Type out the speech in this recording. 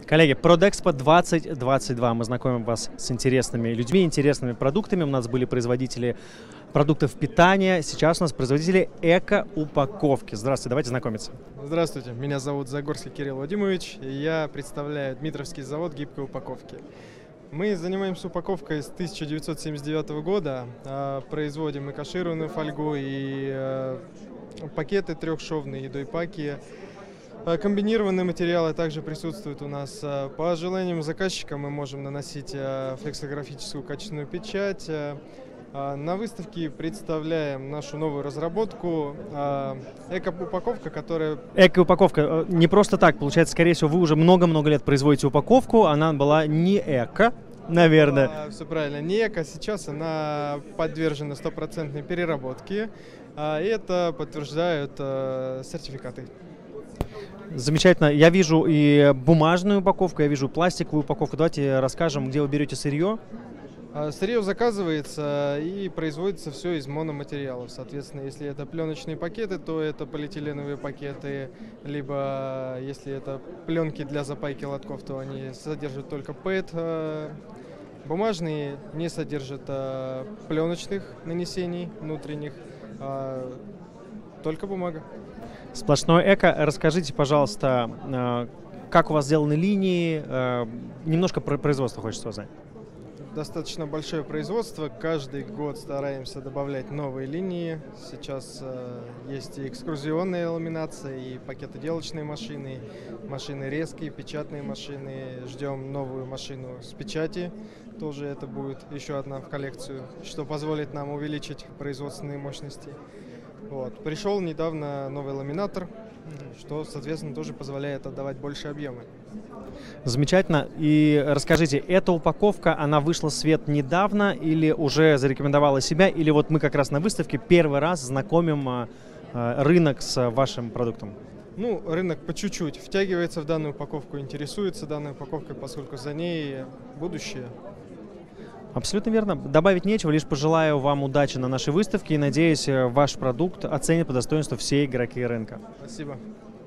Коллеги, Продэкспо 2022. Мы знакомим вас с интересными людьми, интересными продуктами. У нас были производители продуктов питания. Сейчас у нас производители эко-упаковки. Здравствуйте, давайте знакомиться. Здравствуйте, меня зовут Загорский Кирилл Вадимович, и я представляю Дмитровский завод гибкой упаковки. Мы занимаемся упаковкой с 1979 года, производим и кашированную фольгу, и пакеты трехшовные, и дойпаки. Комбинированные материалы также присутствуют у нас. По желаниям заказчика мы можем наносить флексографическую качественную печать. На выставке представляем нашу новую разработку эко-упаковка, которая... Эко-упаковка. Не просто так, получается, скорее всего, вы уже много-много лет производите упаковку, она была не эко, наверное. Все правильно, не эко, сейчас она подвержена 100% переработке, и это подтверждают сертификаты. Замечательно. Я вижу и бумажную упаковку, я вижу пластиковую упаковку. Давайте расскажем, где вы берете сырье. Сырье заказывается и производится все из мономатериалов. Соответственно, если это пленочные пакеты, то это полиэтиленовые пакеты, либо если это пленки для запайки лотков, то они содержат только ПЭТ. Бумажные не содержат пленочных нанесений внутренних, только бумага. Сплошное эко. Расскажите, пожалуйста, как у вас сделаны линии, немножко про производство хочется узнать. Достаточно большое производство, каждый год стараемся добавлять новые линии. Сейчас есть и экскурзионная ламинация, и пакетоделочные машины, машины резкие, печатные машины. Ждем новую машину с печати, тоже это будет еще одна в коллекцию, что позволит нам увеличить производственные мощности. Вот. Пришел недавно новый ламинатор, что, соответственно, тоже позволяет отдавать больше объемы. Замечательно. И расскажите, эта упаковка, она вышла в свет недавно или уже зарекомендовала себя, или вот мы как раз на выставке первый раз знакомим рынок с вашим продуктом? Ну, рынок по чуть-чуть втягивается в данную упаковку, интересуется данной упаковкой, поскольку за ней будущее. Абсолютно верно. Добавить нечего, лишь пожелаю вам удачи на нашей выставке и надеюсь, ваш продукт оценят по достоинству все игроки рынка. Спасибо.